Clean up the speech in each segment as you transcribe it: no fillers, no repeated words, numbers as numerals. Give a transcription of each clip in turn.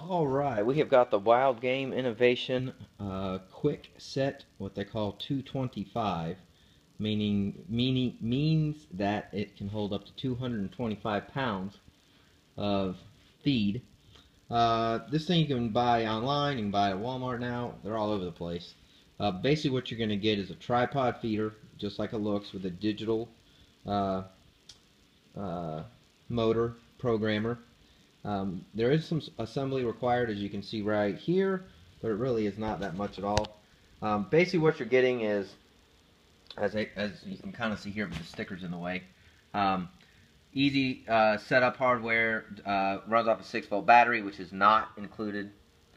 Alright, we have got the WildGame Innovation Quick Set, what they call 225, means that it can hold up to 225 pounds of feed. This thing you can buy online, you can buy it at Walmart now, they're all over the place. Basically what you're going to get is a tripod feeder, just like it looks, with a digital motor programmer. There is some assembly required, as you can see right here, but it really is not that much at all. Basically what you're getting is, as you can kind of see here with the stickers in the way, easy setup hardware, runs off a 6-volt battery, which is not included.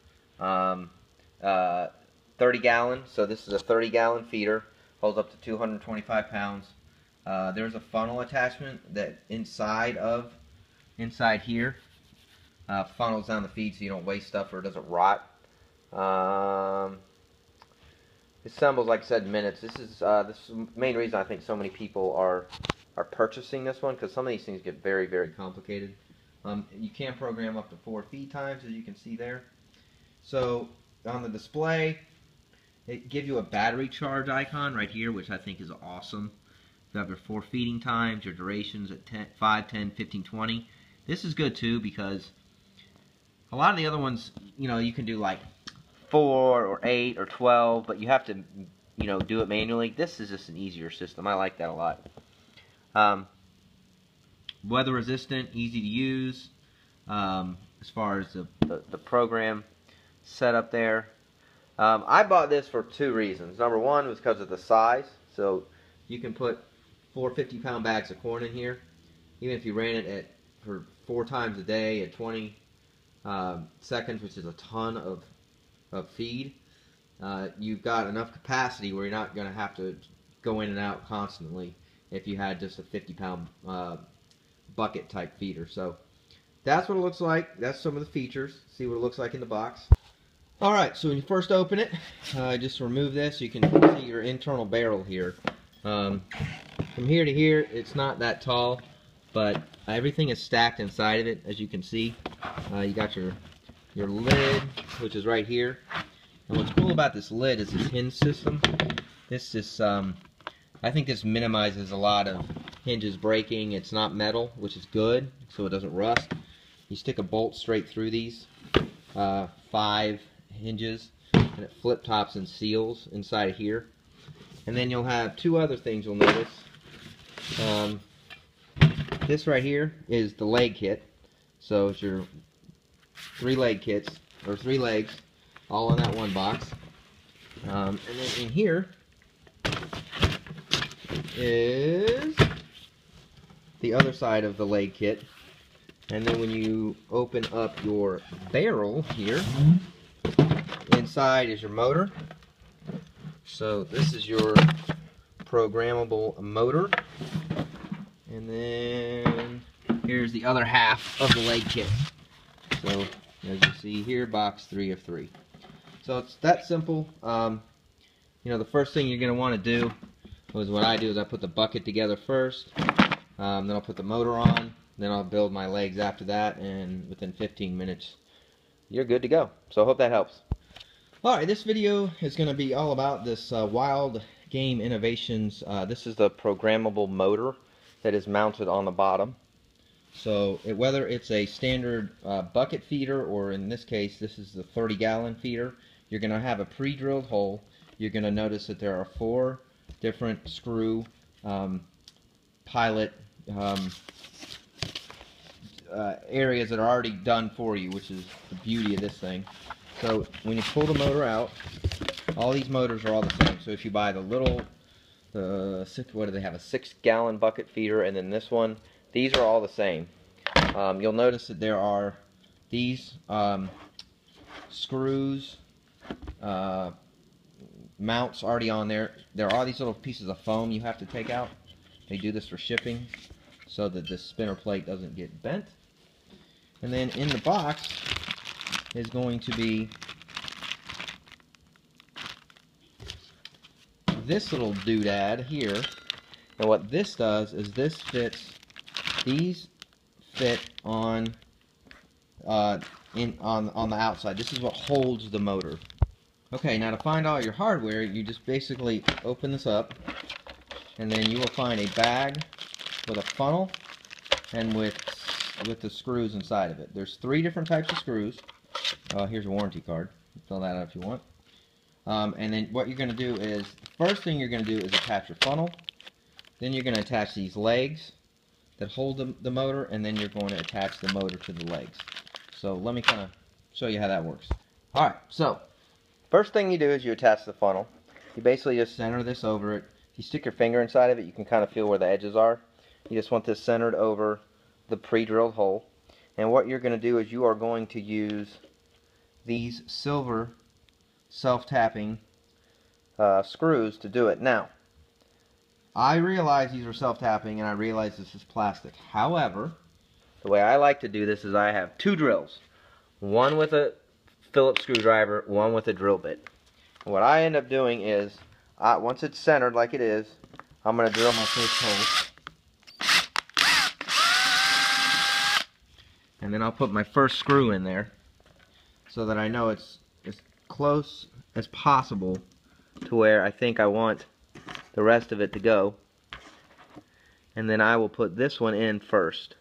30-gallon, so this is a 30-gallon feeder, holds up to 225 pounds. There's a funnel attachment that inside here funnels down the feed so you don't waste stuff or it doesn't rot. It assembles, like I said, in minutes. This is the main reason I think so many people are purchasing this one, because some of these things get very, very complicated. You can program up to 4 feed times, as you can see there. So on the display, it gives you a battery charge icon right here, which I think is awesome. You have your 4 feeding times, your durations at 5, 10, 15, 20. This is good too, because a lot of the other ones, you know, you can do like 4 or 8 or 12, but you have to, you know, do it manually. This is just an easier system. I like that a lot. Weather resistant, easy to use. As far as the program setup there. I bought this for 2 reasons. Number one was because of the size. So you can put 4 50-pound bags of corn in here. Even if you ran it for 4 times a day at 20 seconds, which is a ton of feed, you've got enough capacity where you're not going to have to go in and out constantly if you had just a 50-pound bucket type feeder. So that's what it looks like. That's some of the features. See what it looks like in the box. Alright, so when you first open it, just remove this. You can see your internal barrel here. From here to here, it's not that tall, but everything is stacked inside of it, as you can see. You got your lid, which is right here. And what's cool about this lid is this hinge system. This is, I think this minimizes a lot of hinges breaking. It's not metal, which is good, so it doesn't rust. You stick a bolt straight through these 5 hinges, and it flip tops and seals inside of here. And then you'll have 2 other things you'll notice. This right here is the leg kit. So it's your 3 leg kits, or 3 legs, all in that one box. And then in here is the other side of the leg kit. And then when you open up your barrel here, inside is your motor. So this is your programmable motor. And then here's the other half of the leg kit. So as you see here, box 3 of 3. So it's that simple. You know, the first thing you're going to want to do is what I do is I put the bucket together first. Then I'll put the motor on. Then I'll build my legs after that, and within 15 minutes you're good to go. So I hope that helps. Alright, this video is going to be all about this WildGame Innovations. This is the programmable motor that is mounted on the bottom. So whether it's a standard bucket feeder, or in this case this is the 30-gallon feeder, you're going to have a pre-drilled hole. You're going to notice that there are 4 different screw pilot areas that are already done for you, which is the beauty of this thing. So when you pull the motor out, all these motors are all the same. So if you buy the little, what do they have, a 6-gallon bucket feeder, and then this one, these are all the same. You'll notice that there are these screws, mounts already on there. There are these little pieces of foam you have to take out. They do this for shipping so that the spinner plate doesn't get bent. And then in the box is going to be this little doodad here. And what this does is these fit on on the outside. This is what holds the motor. Okay, now to find all your hardware, you just basically open this up, and then you will find a bag with a funnel and with the screws inside of it. There's 3 different types of screws. Here's a warranty card. Fill that out if you want. And then what you're going to do is, the first thing you're going to do is attach your funnel. Then you're going to attach these legs that hold the motor, and then you're going to attach the motor to the legs. So let me kind of show you how that works. Alright, so first thing you do is you attach the funnel. You basically just center this over it. If you stick your finger inside of it, you can kind of feel where the edges are. You just want this centered over the pre-drilled hole. And what you're going to do is you are going to use these silver self-tapping screws to do it. Now, I realize these are self-tapping, and I realize this is plastic. However, the way I like to do this is I have 2 drills. One with a Phillips screwdriver, one with a drill bit. And what I end up doing is, once it's centered like it is, I'm going to drill my first hole. And then I'll put my first screw in there so that I know it's as close as possible to where I think I want the rest of it to go. And then I will put this one in first.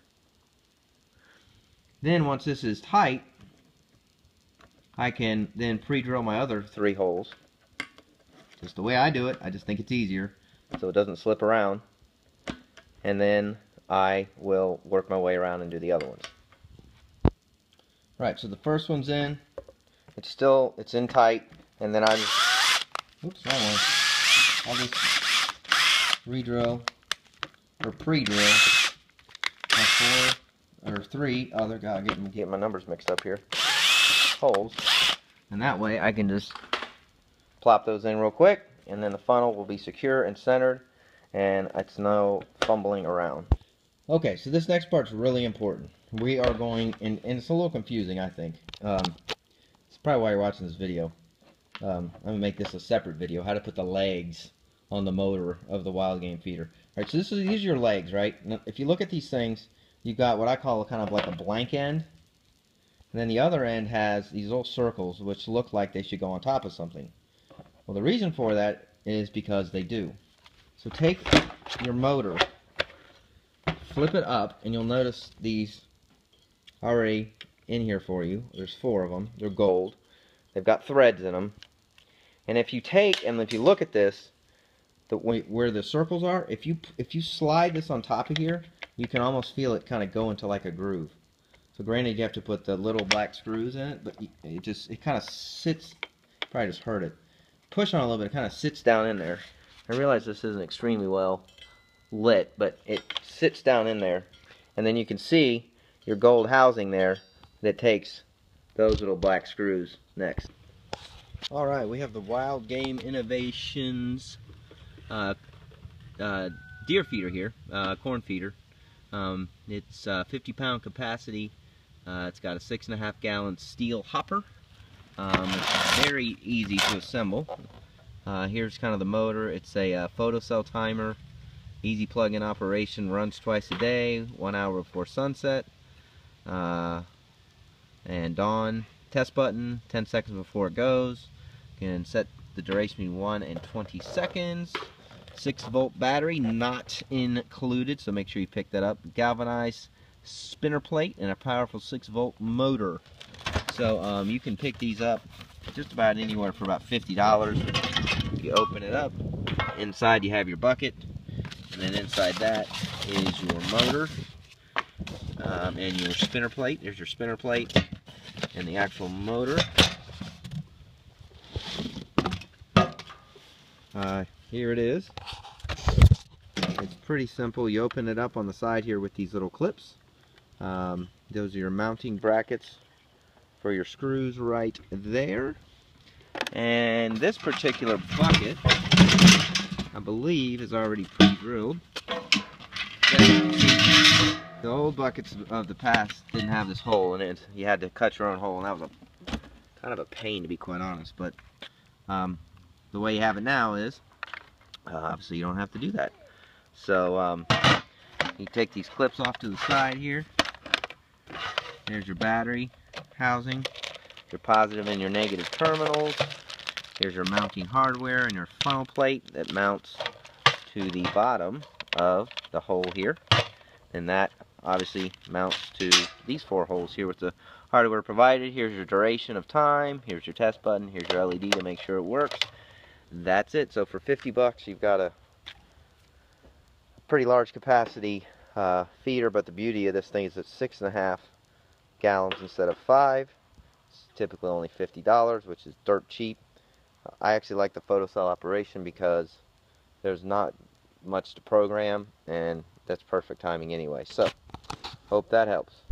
Then once this is tight, I can then pre-drill my other 3 holes. Just the way I do it. I just think it's easier so it doesn't slip around. And then I will work my way around and do the other ones. Right, so the first one's in. It's in tight, and then I just, oops, wrong one. I'll just re-drill or pre-drill my 4 or 3 other, God, get my numbers mixed up here, holes, and that way I can just plop those in real quick, and then the funnel will be secure and centered, and it's no fumbling around. Okay, so this next part's really important. We are going, and it's a little confusing, I think. It's probably why you're watching this video. I'm going to make this a separate video, how to put the legs on the motor of the WildGame feeder. Alright, so these are your legs, right? Now, if you look at these things, you've got what I call kind of like a blank end. And then the other end has these little circles, which look like they should go on top of something. Well, the reason for that is because they do. So take your motor, flip it up, and you'll notice these already in here for you. There's 4 of them. They're gold. They've got threads in them. And if you look at this, where the circles are, if you slide this on top of here, you can almost feel it kind of go into like a groove. So granted, you have to put the little black screws in it, but it kind of sits. Probably just heard it. Push on it a little bit. It kind of sits down in there. I realize this isn't extremely well lit, but it sits down in there, and then you can see your gold housing there that takes those little black screws next. Alright, we have the WildGame Innovations deer feeder here, corn feeder. It's 50-pound capacity. It's got a 6.5 gallon steel hopper. It's very easy to assemble. Here's kind of the motor. It's a photocell timer. Easy plug-in operation, runs twice a day, 1 hour before sunset. And dawn. Test button, 10 seconds before it goes. You can set the duration between 1 and 20 seconds. 6-volt battery, not included, so make sure you pick that up. Galvanized spinner plate and a powerful 6-volt motor. So you can pick these up just about anywhere for about $50. You open it up. Inside you have your bucket. And then inside that is your motor and your spinner plate. There's your spinner plate and the actual motor. Here it is. It's pretty simple. You open it up on the side here with these little clips. Those are your mounting brackets for your screws right there. And this particular bucket, I believe, is already pre-drilled. The old buckets of the past didn't have this hole in it. You had to cut your own hole, and that was kind of a pain, to be quite honest. But the way you have it now is, obviously you don't have to do that. So you take these clips off to the side here. There's your battery. housing, your positive and your negative terminals. Here's your mounting hardware and your funnel plate that mounts to the bottom of the hole here. And that obviously mounts to these 4 holes here with the hardware provided. Here's your duration of time. Here's your test button. Here's your LED to make sure it works. That's it. So for 50 bucks, you've got a pretty large capacity feeder, but the beauty of this thing is it's 6.5 gallons instead of 5. It's typically only $50, which is dirt cheap. I actually like the photocell operation because there's not much to program, and that's perfect timing anyway. So, hope that helps.